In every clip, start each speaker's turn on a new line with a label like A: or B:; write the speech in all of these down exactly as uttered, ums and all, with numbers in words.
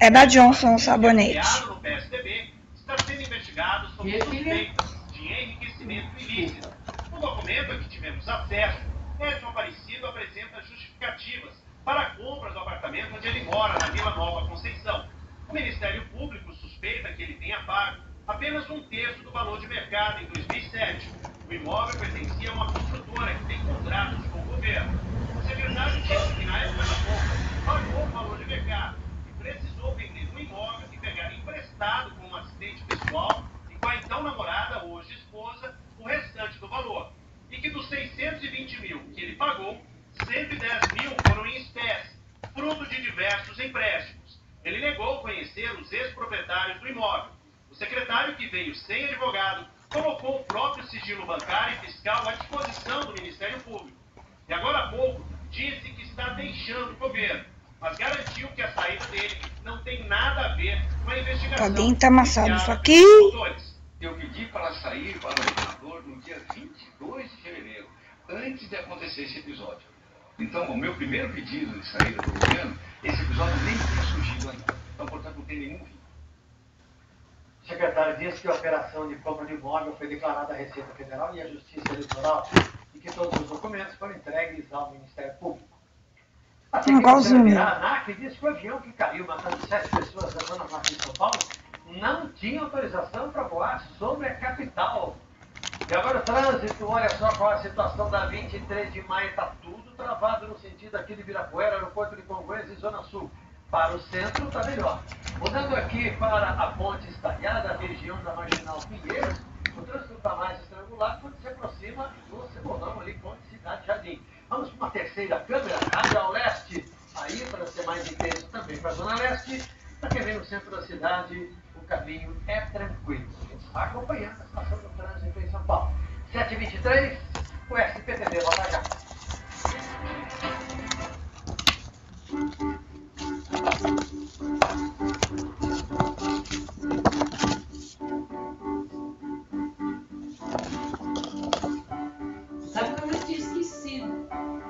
A: É da Johnson o sabonete.
B: No P S D B, está sendo investigado sobre suspeitas de enriquecimento ilícito. O documento a que tivemos acesso, Edson Aparecido apresenta justificativas para a compra do apartamento onde ele mora, na Vila Nova Conceição. O Ministério Público suspeita que ele tenha pago apenas um terço do valor de mercado em dois mil e sete. O imóvel pertencia a uma construtora que tem contratos com o governo. O secretário disse que na época da compra pagou o valor de mercado e precisou vender um imóvel e pegar emprestado com um assistente pessoal e com a então namorada, hoje esposa, o restante do valor. E que dos seiscentos e vinte mil que ele pagou, cento e dez mil foram em espécie, fruto de diversos empréstimos. Ele negou conhecer os ex-proprietários do imóvel. O secretário, que veio sem advogado, colocou o próprio sigilo bancário e fiscal à disposição do Ministério Público. E agora há pouco disse que está deixando o governo, mas garantiu que a saída dele não tem nada a ver com a investigação.
A: Tadinho, tá amassado isso aqui.
C: Eu pedi para sair para o governador no dia vinte e dois de fevereiro, antes de acontecer esse episódio. Então, o meu primeiro pedido de saída do governo, esse episódio nem tinha surgido ainda. Então, portanto, não tem nenhum vínculo.
D: O secretário disse que a operação de compra de imóvel foi declarada à Receita Federal e à Justiça Eleitoral e que todos os documentos foram entregues ao Ministério Público. A secretária ANAC disse que o avião que caiu matando sete pessoas da Zona Norte de São Paulo não tinha autorização para voar sobre a capital. E agora o trânsito, olha só qual é a situação da vinte e três de maio, está tudo travado no sentido aqui de Ibirapuera, aeroporto de Congonhas e Zona Sul. Para o centro está melhor. Mudando aqui para a Ponte Estaiada, região da Marginal Pinheiros, o trânsito está mais estrangulado quando se aproxima do Cebolão, ali, Ponte Cidade Jardim. Vamos para uma terceira câmera, rádio ao leste, aí para ser mais intenso também para a Zona Leste. Para quem vem no centro da cidade, o caminho é tranquilo. A gente está acompanhando a situação do trânsito em São Paulo. sete e vinte e três, o S P T V, volta já.
E: Sabe como eu tinha esquecido?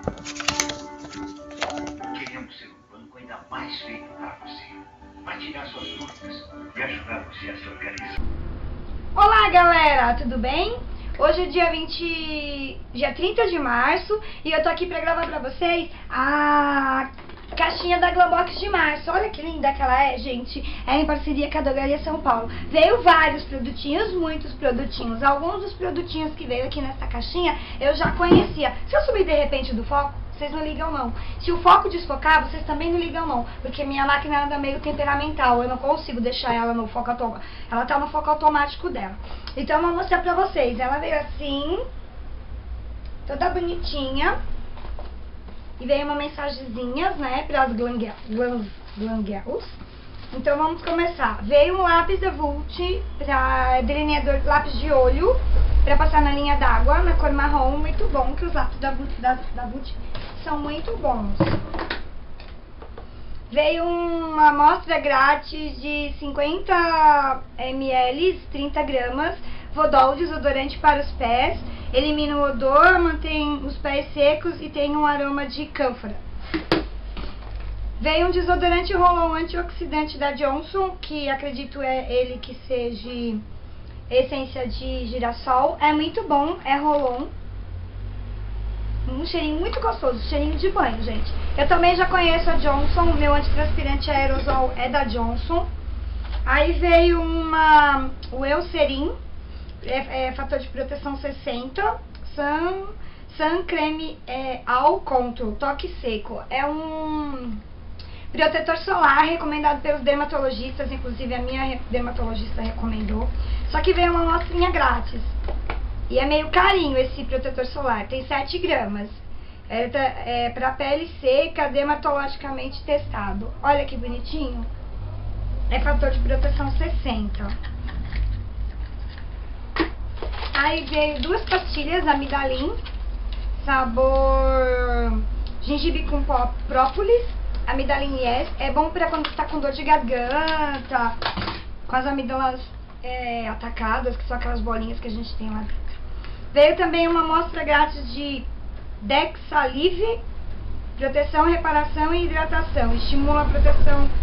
C: Queremos ser um banco ainda mais feito para você, para tirar suas dúvidas e ajudar você a se organizar.
F: Olá, galera, tudo bem? Hoje é dia vinte, dia trinta de março e eu tô aqui pra gravar pra vocês a caixinha da Globox de março. Olha que linda que ela é, gente. É em parceria com a Drogaria São Paulo. Veio vários produtinhos, muitos produtinhos. Alguns dos produtinhos que veio aqui nessa caixinha eu já conhecia. Se eu subir de repente do foco, vocês não ligam não. Se o foco desfocar, vocês também não ligam não. Porque minha máquina anda meio temperamental. Eu não consigo deixar ela no foco automático. Ela tá no foco automático dela. Então eu vou mostrar pra vocês. Ela veio assim, toda bonitinha. E veio uma mensagenzinha, né, para as glanguelos. Então vamos começar. Veio um lápis da Vult para delineador, lápis de olho, para passar na linha d'água, na cor marrom, muito bom, que os lápis da Vult, da, da Vult são muito bons. Veio uma amostra grátis de cinquenta mililitros, trinta gramas, Vodol, desodorante para os pés, elimina o odor, mantém os pés secos e tem um aroma de cânfora. Veio um desodorante roll-on antioxidante da Johnson, que acredito é ele que seja essência de girassol. É muito bom, é roll-on. Um cheirinho muito gostoso, cheirinho de banho, gente. Eu também já conheço a Johnson, o meu antitranspirante aerosol é da Johnson. Aí veio uma, o Eucerin, é, é fator de proteção sessenta, Sun, Sun Creme é, All Control, toque seco. É um protetor solar recomendado pelos dermatologistas, inclusive a minha dermatologista recomendou. Só que veio uma amostrinha grátis. E é meio carinho esse protetor solar, tem sete gramas. É, é para pele seca, dermatologicamente testado. Olha que bonitinho. É fator de proteção sessenta. Aí veio duas pastilhas, Amidalin, sabor gengibre com própolis. Amidalin Yes, é bom para quando está com dor de garganta, com as amígdalas é, atacadas, que são aquelas bolinhas que a gente tem lá dentro. Veio também uma amostra grátis de Dexalive, proteção, reparação e hidratação. Estimula a proteção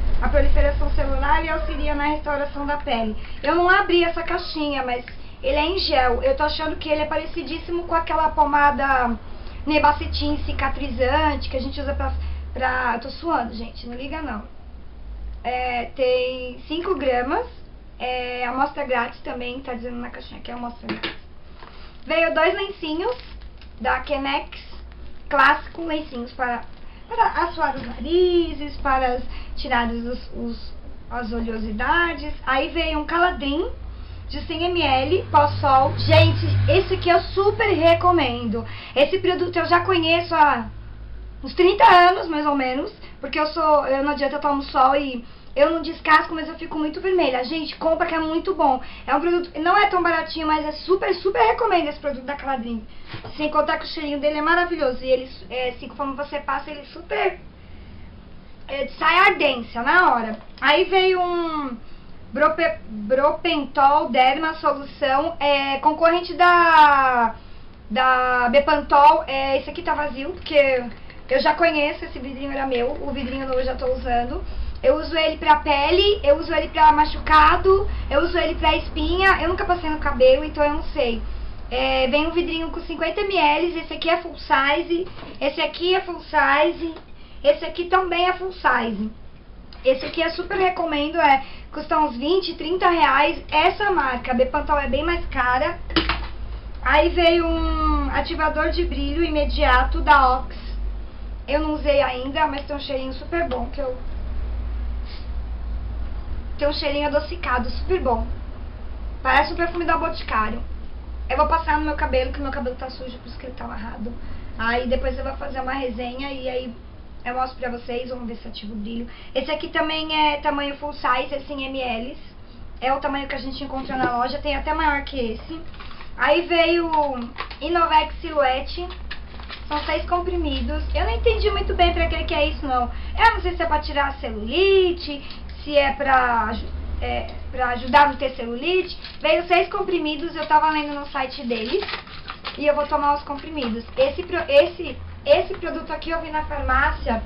F: a proliferação celular e auxilia na restauração da pele. Eu não abri essa caixinha, mas ele é em gel. Eu tô achando que ele é parecidíssimo com aquela pomada Nebacetin cicatrizante que a gente usa pra... pra... Eu tô suando, gente, não liga não. É, tem cinco gramas, é amostra grátis também, tá dizendo na caixinha que é amostra grátis. Veio dois lencinhos da Chemex, clássico, lencinhos para, para assoar os narizes, para as, tirar os, os, as oleosidades. Aí veio um Caladrim de cem mililitros, pós-sol. Gente, esse aqui eu super recomendo. Esse produto eu já conheço há uns trinta anos, mais ou menos, porque eu sou, eu não adianta eu tomo sol e eu não descasco, mas eu fico muito vermelha. Gente, compra que é muito bom. É um produto, não é tão baratinho, mas é super, super recomendo esse produto da Caladrim. Sem contar que o cheirinho dele é maravilhoso. E ele, é, assim, conforme você passa, ele super... É, sai ardência na hora. Aí veio um Brope, Bropentol Derma Solução, é, concorrente da, da Bepantol. É, esse aqui tá vazio, porque eu já conheço, esse vidrinho era meu. O vidrinho eu já tô usando. Eu uso ele pra pele, eu uso ele pra machucado, eu uso ele pra espinha. Eu nunca passei no cabelo, então eu não sei. É, vem um vidrinho com cinquenta mililitros, esse aqui é full size, esse aqui é full size, esse aqui também é full size. Esse aqui eu super recomendo, é, custa uns vinte, trinta reais. Essa marca, a Bepantol, é bem mais cara. Aí veio um ativador de brilho imediato da Ox. Eu não usei ainda, mas tem um cheirinho super bom, que eu... Tem um cheirinho adocicado, super bom. Parece um perfume da Boticário. Eu vou passar no meu cabelo, que meu cabelo tá sujo, por isso que ele tá amarrado. Aí depois eu vou fazer uma resenha e aí eu mostro pra vocês, vamos ver se ativa o brilho. Esse aqui também é tamanho full size, é cem mililitros. É o tamanho que a gente encontra na loja, tem até maior que esse. Aí veio Inovex Silhouette. São seis comprimidos. Eu não entendi muito bem pra que que é isso, não. Eu não sei se é pra tirar a celulite, se é pra, é pra ajudar a não ter celulite. Veio seis comprimidos, eu tava lendo no site deles. E eu vou tomar os comprimidos. Esse, esse, esse produto aqui eu vi na farmácia.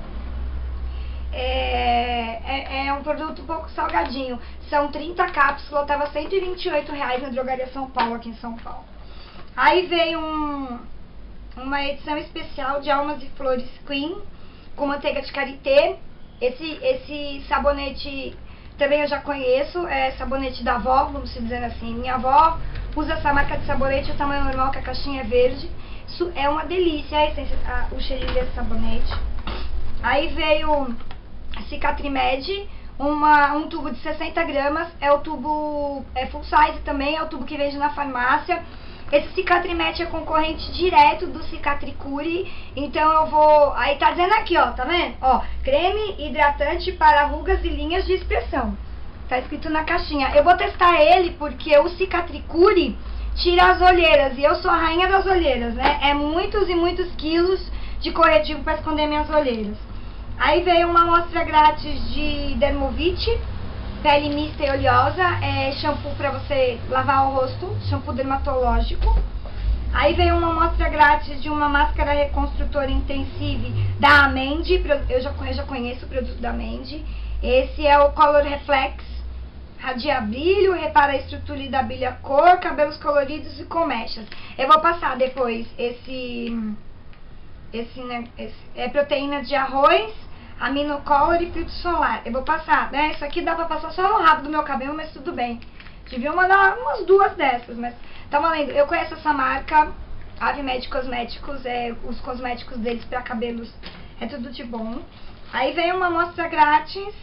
F: É, é, é um produto um pouco salgadinho. São trinta cápsulas, tava cento e vinte e oito reais na Drogaria São Paulo, aqui em São Paulo. Aí veio um, uma edição especial de Almas e Flores Queen, com manteiga de karité. Esse, esse sabonete também eu já conheço, é sabonete da avó, vamos dizer assim. Minha avó usa essa marca de sabonete, o tamanho normal, que a caixinha é verde. Isso é uma delícia, a essência, a, o cheirinho desse sabonete. Aí veio a Cicatrimed, uma, um tubo de sessenta gramas, é o tubo, é full size também, é o tubo que vende na farmácia. Esse Cicatrimed é concorrente direto do Cicatricure, então eu vou... Aí tá dizendo aqui, ó, tá vendo? Ó, creme hidratante para rugas e linhas de expressão. Tá escrito na caixinha. Eu vou testar ele porque o Cicatricure tira as olheiras, e eu sou a rainha das olheiras, né? É muitos e muitos quilos de corretivo para esconder minhas olheiras. Aí veio uma amostra grátis de Dermovit, pele mista e oleosa, é shampoo para você lavar o rosto, shampoo dermatológico. Aí veio uma amostra grátis de uma máscara reconstrutora intensive da Amendi, eu já, eu já conheço o produto da Amendi. Esse é o Color Reflex, radia brilho, repara a estrutura e da brilha cor, cabelos coloridos e com mechas. Eu vou passar depois esse, esse, né, esse é proteína de arroz, aminocolor e filtro solar. Eu vou passar, né? Isso aqui dá pra passar só no rabo do meu cabelo, mas tudo bem. Devia mandar umas duas dessas, mas tá valendo. Eu conheço essa marca, Avimed Cosméticos, é, os cosméticos deles pra cabelos é tudo de bom. Aí veio uma amostra grátis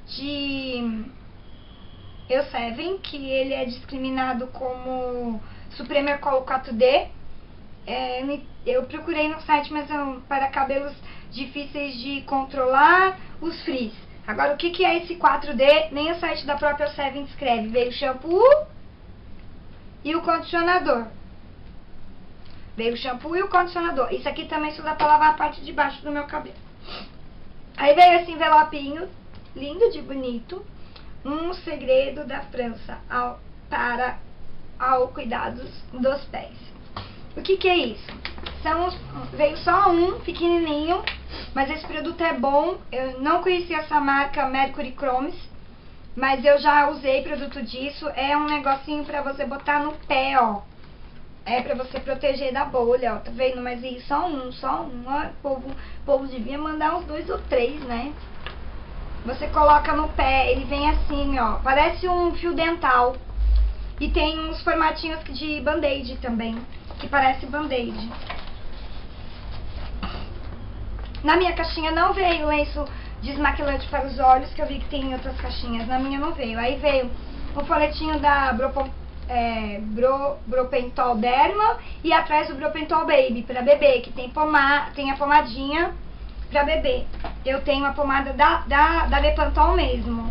F: de Eucerin, que ele é discriminado como Supremer Colo quatro D. É, eu procurei no site, mas eu, para cabelos difíceis de controlar, os frizz. Agora, o que, que é esse quatro D? Nem o site da própria Eucerin escreve. Veio o shampoo e o condicionador. Veio o shampoo e o condicionador. Isso aqui também só dá pra lavar a parte de baixo do meu cabelo. Aí veio esse envelopinho, lindo de bonito. Um segredo da França ao, para ao cuidados dos pés. O que que é isso? São os, veio só um pequenininho, Mas esse produto é bom. Eu não conhecia essa marca Mercury Chromes, mas eu já usei produto disso. É um negocinho pra você botar no pé, ó. É pra você proteger da bolha, ó. Tá vendo? Mas aí só um, só um. Ó, o povo, o povo devia mandar uns dois ou três, né? Você coloca no pé, ele vem assim, ó. Parece um fio dental. E tem uns formatinhos de band-aid também, que parece band-aid. Na minha caixinha não veio lenço desmaquilante para os olhos, que eu vi que tem em outras caixinhas. Na minha não veio. Aí veio um folhetinho da Bro, é, Bro, Bropentol Derma e atrás o Bropentol Baby para bebê, que tem, pomar, tem a pomadinha para bebê. Eu tenho a pomada da, da, da Bepantol mesmo.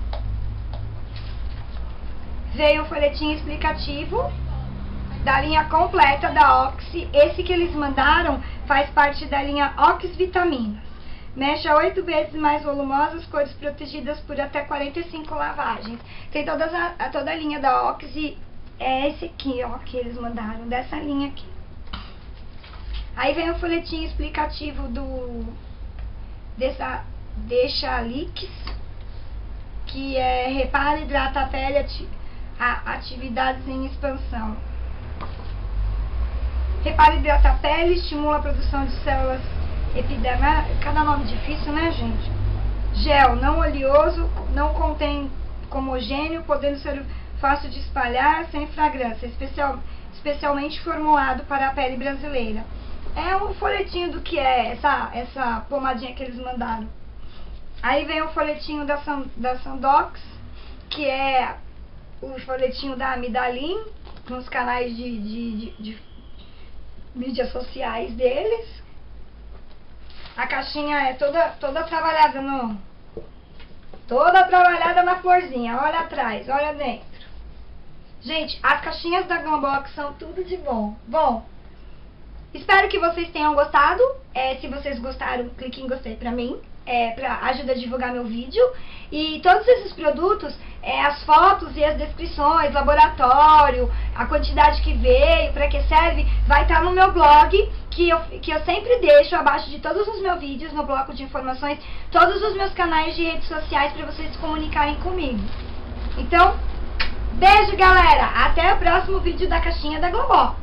F: Veio um folhetinho explicativo da linha completa da Oxy. Esse que eles mandaram faz parte da linha Oxy Vitaminas. Mecha oito vezes mais volumosas, cores protegidas por até quarenta e cinco lavagens. Tem todas a, a, toda a linha da Oxy. É esse aqui, ó, que eles mandaram, dessa linha aqui. Aí vem o folhetinho explicativo do dessa Deixa Lix, que é repara e hidrata a pele, ati, a, atividades em expansão. Repara e hidrata a pele, estimula a produção de células epidermais. Cada nome difícil, né, gente? Gel não oleoso, não contém homogêneo, podendo ser fácil de espalhar, sem fragrância, especial, especialmente formulado para a pele brasileira. É um folhetinho do que é essa, essa pomadinha que eles mandaram. Aí vem o folhetinho da, San, da Sandox, que é o folhetinho da Amidalin, nos canais de, de, de, de mídias sociais deles. A caixinha é toda, toda trabalhada no... Toda trabalhada na florzinha. Olha atrás, olha dentro. Gente, as caixinhas da Glambox são tudo de bom. Bom, espero que vocês tenham gostado. É, se vocês gostaram, clique em gostei pra mim. É, pra ajuda a divulgar meu vídeo. E todos esses produtos, é, as fotos e as descrições, laboratório, a quantidade que veio, pra que serve, vai estar no meu blog, que eu, que eu sempre deixo abaixo de todos os meus vídeos, no bloco de informações, todos os meus canais de redes sociais pra vocês se comunicarem comigo. Então, beijo, galera! Até o próximo vídeo da caixinha da Globó.